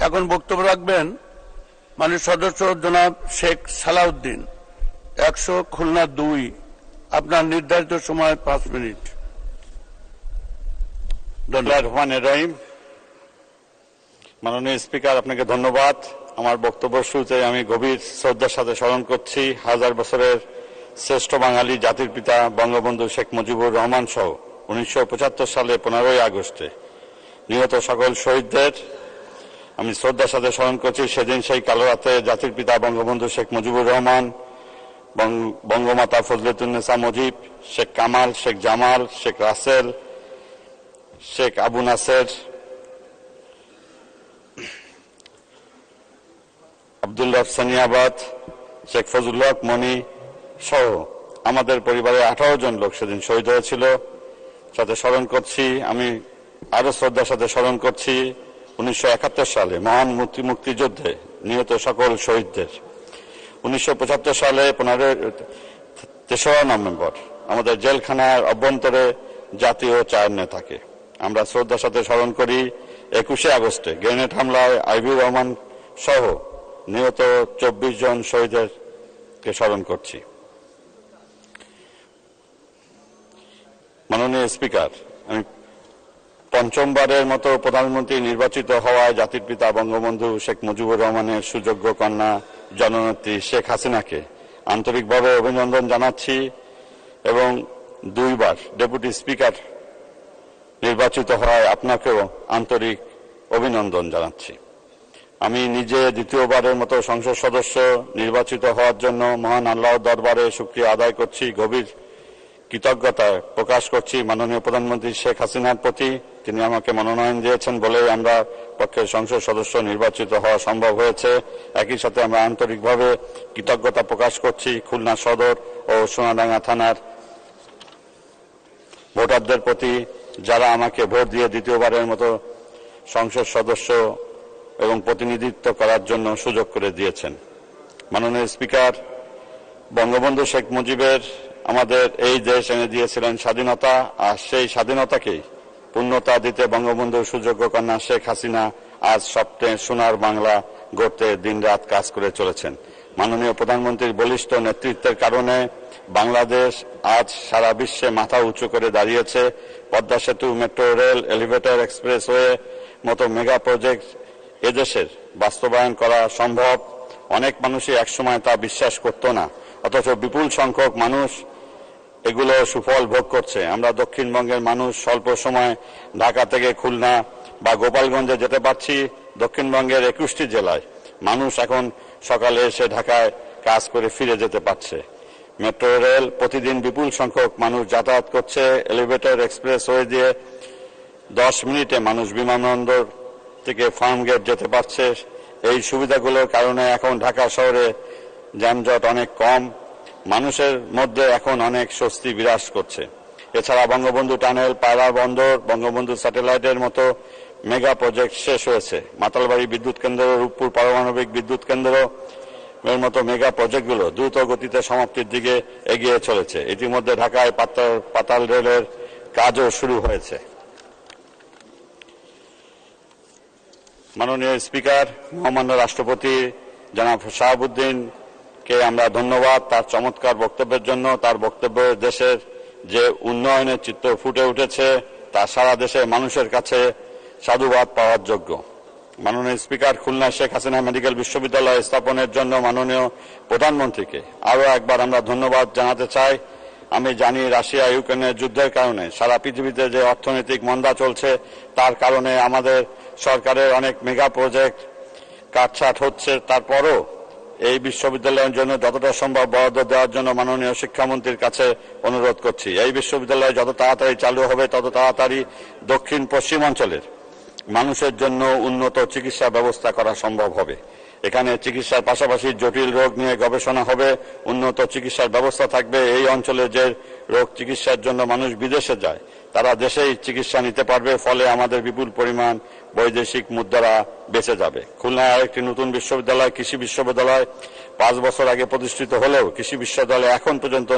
এখন বক্তব্য রাখবেন মাননীয় সদস্য জনাব শেখ সালাউদ্দিন, 100 খুলনা 2। আপনার নির্ধারিত সময় 5 মিনিট। রহিম। মাননীয় স্পিকার, আপনাকে ধন্যবাদ। আমার বক্তব্য শুরুতে আমি গভীর শ্রদ্ধার সাথে স্মরণ করছি হাজার বছরের শ্রেষ্ঠ বাঙালি জাতির পিতা বঙ্গবন্ধু শেখ মুজিবুর রহমান সহ 1975 সালে 15ই আগস্টে নিহত সকল শহীদদের আমি শ্রদ্ধার সাথে স্মরণ করছি। সেদিন সেই কালো রাতে জাতির পিতা বঙ্গবন্ধু শেখ মুজিবুর রহমান, বঙ্গমাতা ফজলতুন্নেসা মুজিব, শেখ কামাল, শেখ জামাল, শেখ রাসেল, শেখ আবু নাসের, আব্দুল্লাহ সানিয়াবাদ, শেখ ফজলুল হক মনি সহ আমাদের পরিবারে 18 জন লোক সেদিন শহীদ হয়েছিল। সাথে স্মরণ করছি, আমি আরো শ্রদ্ধার সাথে স্মরণ করছি 1971 সালে মহান মুক্তিযুদ্ধে নিহত সকল শহীদদের। 1975 সালে 3রা নভেম্বর আমাদের জেলখানার অভ্যন্তরে জাতীয় 4 নেতাকে আমরা শ্রদ্ধার সাথে স্মরণ করি। 21শে আগস্টে গ্রেনেড হামলায় আইবিউর রহমান সহ নিহত 24 জন শহীদকে স্মরণ করছি। মাননীয় স্পিকার, আমি পঞ্চমবারের মতো প্রধানমন্ত্রী নির্বাচিত হওয়ায় জাতির পিতা বঙ্গবন্ধু শেখ মুজিবুর রহমানের সুযোগ্য কন্যা জননেত্রী শেখ হাসিনাকে আন্তরিকভাবে অভিনন্দন জানাচ্ছি এবং 2বার ডেপুটি স্পিকার নির্বাচিত হওয়ায় আপনাকেও আন্তরিক অভিনন্দন জানাচ্ছি। আমি নিজে দ্বিতীয়বারের মতো সংসদ সদস্য নির্বাচিত হওয়ার জন্য মহান আল্লাহর দরবারে শুকরিয়া আদায় করছি, গভীর কৃতজ্ঞতা প্রকাশ করছি মাননীয় প্রধানমন্ত্রী শেখ হাসিনার প্রতি। তিনি আমাকে মনোনয়ন দিয়েছেন বলে আমরা পক্ষে সংসদ সদস্য নির্বাচিত হওয়া সম্ভব হয়েছে। একই সাথে আমরা আন্তরিকভাবে কৃতজ্ঞতা প্রকাশ করছি খুলনা সদর ও সোনাডাঙ্গা থানার ভোটারদের প্রতি, যারা আমাকে ভোট দিয়ে দ্বিতীয়বারের মতো সংসদ সদস্য এবং প্রতিনিধিত্ব করার জন্য সুযোগ করে দিয়েছেন। মাননীয় স্পিকার, বঙ্গবন্ধু শেখ মুজিবের আমাদের এই দেশ এনে দিয়েছিলেন স্বাধীনতা, আর সেই স্বাধীনতাকেই পূর্ণতা দিতে বঙ্গবন্ধুর সুযোগ্য কন্যা শেখ হাসিনা আজ স্বপ্নে সোনার বাংলা গড়তে দিনরাত কাজ করে চলেছেন। মাননীয় প্রধানমন্ত্রীর বলিষ্ঠ নেতৃত্বের কারণে বাংলাদেশ আজ সারা বিশ্বে মাথা উঁচু করে দাঁড়িয়েছে। পদ্মা সেতু, মেট্রো রেল, এলিভেটর, এক্সপ্রেসওয়ে মতো মেগা প্রজেক্ট এদেশের বাস্তবায়ন করা সম্ভব। অনেক মানুষই একসময় তা বিশ্বাস করত না, অথচ বিপুল সংখ্যক মানুষ এগুলো সুফল ভোগ করছে। আমরা দক্ষিণবঙ্গের মানুষ স্বল্প সময় ঢাকা থেকে খুলনা বা গোপালগঞ্জে যেতে পারছি। দক্ষিণবঙ্গের 21টি জেলায় মানুষ এখন সকালে এসে ঢাকায় কাজ করে ফিরে যেতে পারছে। মেট্রো রেল, প্রতিদিন বিপুল সংখ্যক মানুষ যাতায়াত করছে। এলিভেটর, এক্সপ্রেসওয়ে দিয়ে 10 মিনিটে মানুষ বিমানবন্দর থেকে ফার্মগেট যেতে পারছে। এই সুবিধাগুলোর কারণে এখন ঢাকা শহরে যানজট অনেক কম, মানুষের মধ্যে এখন অনেক স্বস্তি বিরাজ করছে। এছাড়া বঙ্গবন্ধু টানেল, পায়রা বন্দর, বঙ্গবন্ধু স্যাটেলাইটের মতো মেগা প্রজেক্ট শেষ হয়েছে। মাতালবাড়ি বিদ্যুৎ কেন্দ্র, রূপপুর পারমাণবিক বিদ্যুৎ কেন্দ্র এর মতো মেগা প্রজেক্টগুলো দ্রুত গতিতে সমাপ্তির দিকে এগিয়ে চলেছে। ইতিমধ্যে ঢাকায় পাতাল রেলের কাজও শুরু হয়েছে। মাননীয় স্পিকার, মহামান্য রাষ্ট্রপতি জনাব শাহাবুদ্দিনকে আমরা ধন্যবাদ তার চমৎকার বক্তব্যের জন্য। তার বক্তব্যে দেশের যে উন্নয়নের চিত্র ফুটে উঠেছে তা সারা দেশের মানুষের কাছে সাধুবাদ পাওয়ার যোগ্য। মাননীয় স্পিকার, খুলনা শেখ হাসিনা মেডিকেল বিশ্ববিদ্যালয় স্থাপনের জন্য মাননীয় প্রধানমন্ত্রীকে আরও একবার আমরা ধন্যবাদ জানাতে চাই। আমি জানি রাশিয়া ইউক্রেনের যুদ্ধের কারণে সারা পৃথিবীতে যে অর্থনৈতিক মন্দা চলছে তার কারণে আমাদের সরকারের অনেক মেগা প্রজেক্ট কাটছাট হচ্ছে। তারপরও এই বিশ্ববিদ্যালয়ের জন্য যতটা সম্ভব বরাদ্দ দেওয়ার জন্য মাননীয় শিক্ষামন্ত্রীর কাছে অনুরোধ করছি। এই বিশ্ববিদ্যালয় যত তাড়াতাড়ি চালু হবে তত তাড়াতাড়ি দক্ষিণ পশ্চিমাঞ্চলের মানুষের জন্য উন্নত চিকিৎসা ব্যবস্থা করা সম্ভব হবে। এখানে চিকিৎসার পাশাপাশি জটিল রোগ নিয়ে গবেষণা হবে, উন্নত চিকিৎসার ব্যবস্থা থাকবে। এই অঞ্চলে যে রোগ চিকিৎসার জন্য মানুষ বিদেশে যায় তারা দেশেই চিকিৎসা নিতে পারবে, ফলে আমাদের বিপুল পরিমাণ বৈদেশিক মুদ্রা বেঁচে যাবে। খুলনায় আরেকটি নতুন বিশ্ববিদ্যালয়, কৃষি বিশ্ববিদ্যালয় 5 বছর আগে প্রতিষ্ঠিত হলেও কৃষি বিশ্ববিদ্যালয় এখন পর্যন্ত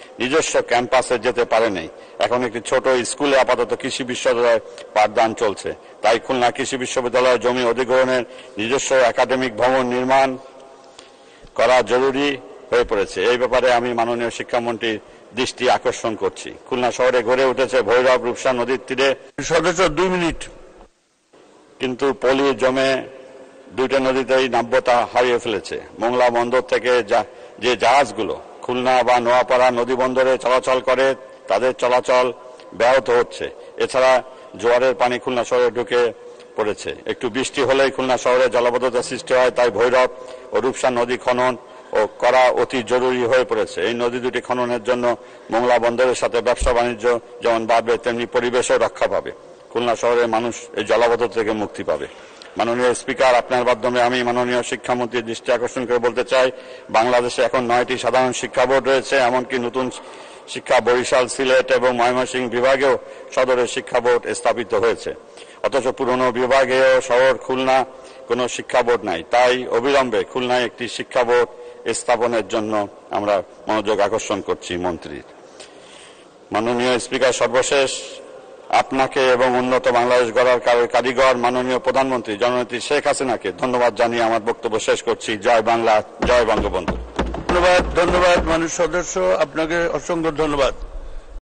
নিজস্ব ক্যাম্পাসে যেতে পারেনি। এখন একটি ছোট স্কুলে আপাতত কৃষি বিশ্ববিদ্যালয় পাঠদান চলছে। তাই খুলনা কৃষি বিশ্ববিদ্যালয়ের জমি অধিগ্রহণের নিজস্ব একাডেমিক ভবন নির্মাণ করা জরুরি হয়ে পড়েছে। এই ব্যাপারে আমি মাননীয় শিক্ষামন্ত্রীর দৃষ্টি আকর্ষণ করছি। খুলনা শহরে গড়ে উঠেছে ভৈরব রূপসা নদীর তীরে সদস্য 2 মিনিট। কিন্তু পলি জমে দুইটা নদীতেই নাব্যতা হারিয়ে ফেলেছে। মোংলা বন্দর থেকে যে জাহাজগুলো খুলনা বা নোয়াপাড়া নদী বন্দরে চলাচল করে তাদের চলাচল ব্যাহত হচ্ছে। এছাড়া জোয়ারের পানি খুলনা শহরে ঢুকে পড়েছে। একটু বৃষ্টি হলেই খুলনা শহরে জলাবদ্ধতা সৃষ্টি হয়। তাই ভৈরব ও রূপসা নদী খনন ও করা অতি জরুরি হয়ে পড়েছে। এই নদী দুটি খননের জন্য মোংলা বন্দরের সাথে ব্যবসা বাণিজ্য যেমন বাড়বে, তেমনি পরিবেশও রক্ষা পাবে। খুলনা শহরের মানুষ এই জলাবদ্ধতা থেকে মুক্তি পাবে। মাননীয় স্পিকার, আপনার মাধ্যমে আমি মাননীয় শিক্ষামন্ত্রীর দৃষ্টি আকর্ষণ করে বলতে চাই, বাংলাদেশে এখন 9টি সাধারণ শিক্ষা বোর্ড রয়েছে। এমনকি নতুন শিক্ষা বরিশাল, সিলেট এবং ময়মনসিংহ বিভাগেও সদরের শিক্ষা বোর্ড স্থাপিত হয়েছে। অথচ পুরনো বিভাগীয় শহর খুলনা কোনো শিক্ষা বোর্ড নাই। তাই অবিলম্বে খুলনায় একটি শিক্ষা বোর্ড স্থাপনের জন্য আমরা মনোযোগ আকর্ষণ করছি মন্ত্রীর। মাননীয় স্পিকার, সর্বশেষ আপনাকে এবং উন্নত বাংলাদেশ গড়ার কারিগর মাননীয় প্রধানমন্ত্রী জননেত্রী শেখ হাসিনাকে ধন্যবাদ জানিয়ে আমার বক্তব্য শেষ করছি। জয় বাংলা, জয় বঙ্গবন্ধু। ধন্যবাদ মাননীয় সদস্য, আপনাকে অসংখ্য ধন্যবাদ।